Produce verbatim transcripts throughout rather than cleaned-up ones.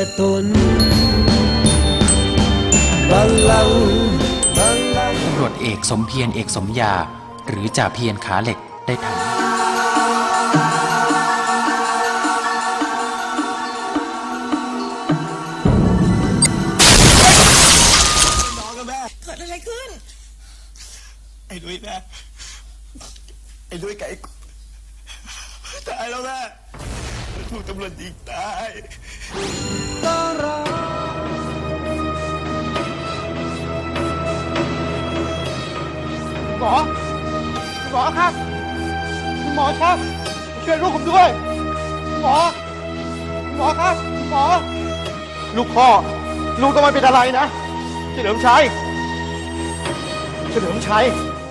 ตนบัลลังก์บัลลังก์ตำรวจเอกสมเพียรเอกสมยาหรือจ่าเพียรขาเหล็กได้ทำเกิดอะไรขึ้นไอ้ดุยแม่ไอ้ดุยไก่ตายแล้วแม่ถูกตำรวจยิงตายหมอหมอครับคุณหมอครับช่วยลูกผมด้วยหมอหมอครับหมอลูกพ่อลูกต้องไม่เป็นอะไรนะเฉลิมชัยเฉลิมชัย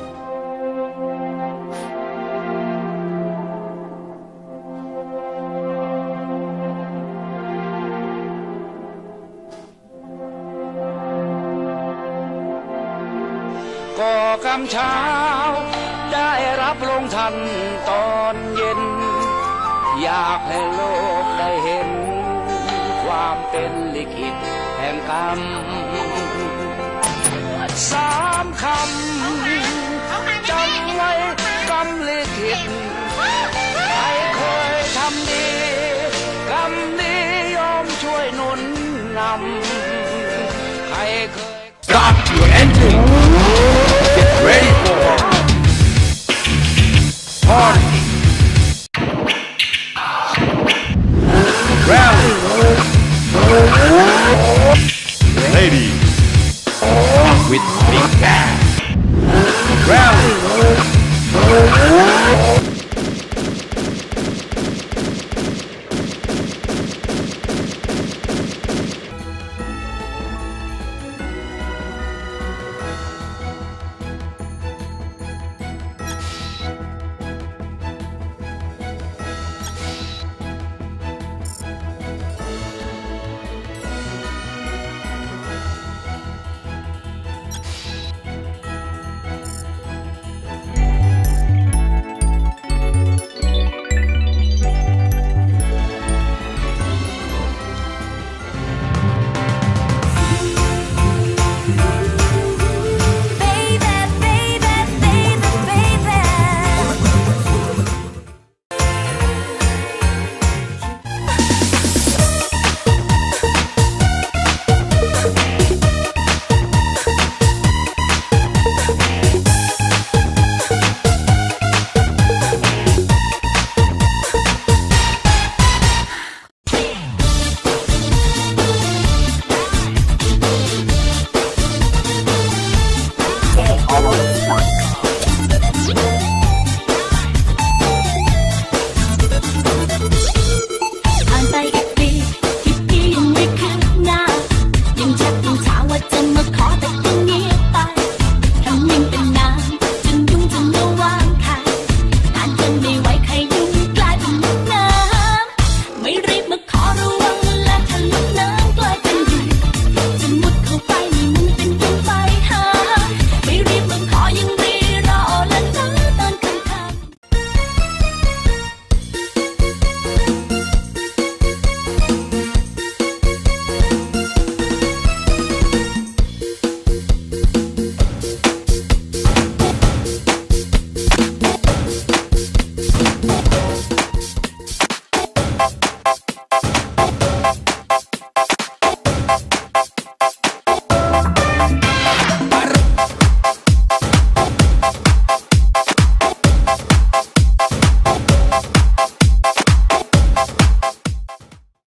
ก่อกำเช้าได้รับลงทันตอนเย็นอยากให้โลกได้เห็นความเป็นลิขิตแห่งกรรมสามคำจำไว้กรรมลิขิตใครเคยทำดีกรรมนี้ยอมช่วยหนุนนำใครเคย Start your engine. Get ready for party. Rally. Ladies with big bags.